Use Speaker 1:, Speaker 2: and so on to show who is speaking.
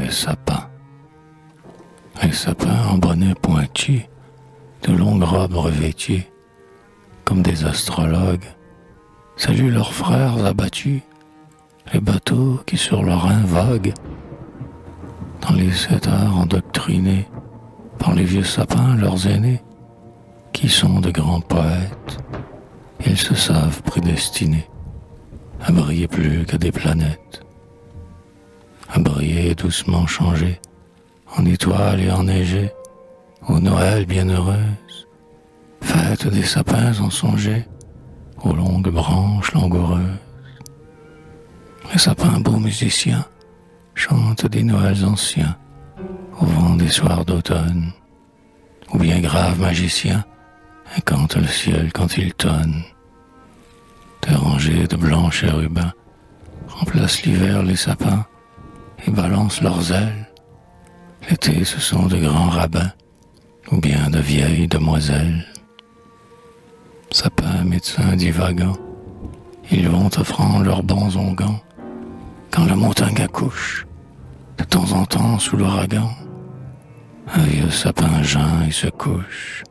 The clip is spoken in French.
Speaker 1: les sapins. Les sapins en bonnet pointu, de longues robes revêtues, comme des astrologues, saluent leurs frères abattus, les bateaux qui sur le Rhin voguent, dans les 7 arts endoctrinés par les vieux sapins, leurs aînés, qui sont de grands poètes. Ils se savent prédestinés à briller plus que des planètes, à briller doucement changés en étoiles et enneigés, aux Noëls bienheureuses, fêtes des sapins ensongés, aux longues branches langoureuses. Les sapins beaux musiciens chantent des Noëls anciens au vent des soirs d'automne, ou bien graves magiciens incantent le ciel quand il tonne. Des rangées de blancs chérubins remplacent l'hiver les sapins et balancent leurs ailes. L'été, ce sont de grands rabbins ou bien de vieilles demoiselles. Sapins, médecins divagants, ils vont offrant leurs bons onguents quand la montagne accouche, de temps en temps sous l'ouragan. Un vieux sapin geint et se couche